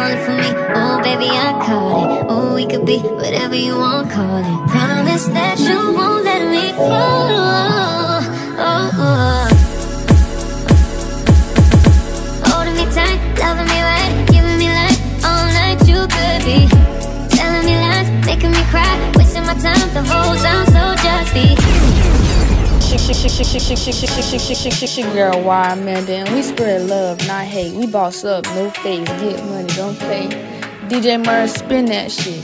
falling for me. Oh, baby, I caught it. Oh, we could be whatever you want, call it. Promise that you won't let me fall. Holding me tight, loving me right, giving me life all night. You could be telling me lies, making me cry, wasting my time the whole time. So just be girl, why, man? Then we spread love, not hate. We boss up, no face, get money, don't play. DJ Murray, spin that shit.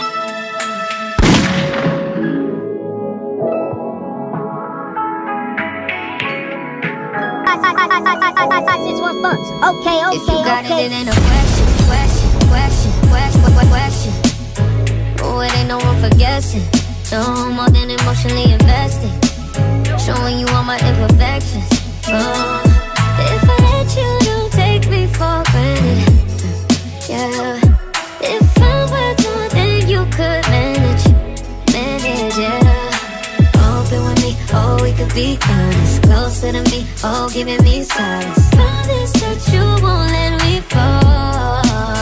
561 bucks. Okay. If you got it, it ain't a question. Oh, it ain't no room for guessing. No more than emotionally invested. Showing you all my imperfections. If I let you, don't take me for granted. Yeah. If I worth more than you could manage, yeah. Open with me, oh, we could be honest. Closer to me, oh, giving me silence. Promise that you won't let me fall.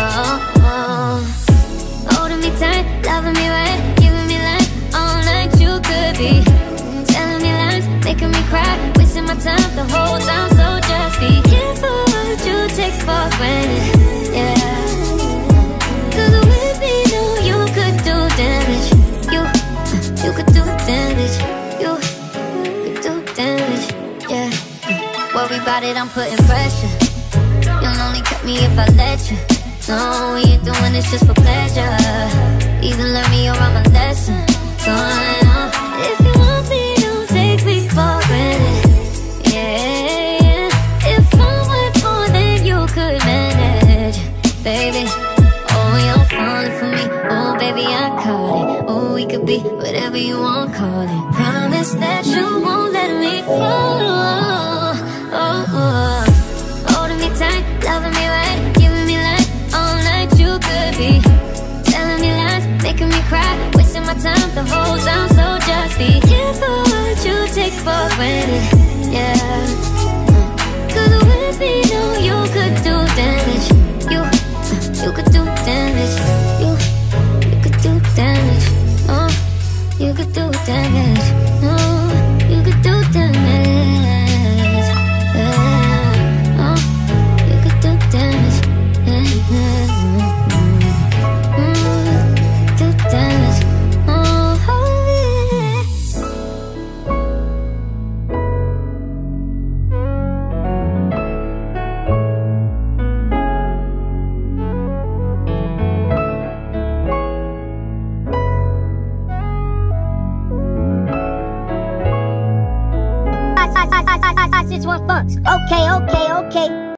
Holding me tight, loving me right, giving me life all night. You could be telling me lies, making me cry, wasting my time the whole time. So just be careful what you take for granted, yeah. Cause with me, no, you could do damage. You could do damage. You could do damage, yeah. Worry about it, I'm putting pressure. You'll only cut me if I let you. No, we ain't doing this just for pleasure. Either learn me or I'm a lesson. Going on. If you want me, don't take me for granted. Yeah. If I'm worth more than you could manage, baby. Oh, you're falling for me. Oh, baby, I caught it. Oh, we could be whatever you want, call it. Promise that you won't let me fall. Holding me tight, loving me right, giving me life all night. You could be telling me lies, making me cry, wasting my time the whole time. So just be careful what you take for granted, yeah. Cause with me, no, you could do damage. You could do damage. You could do damage. Oh, you could do damage. Oh, you could do damage. $561 bucks. Okay.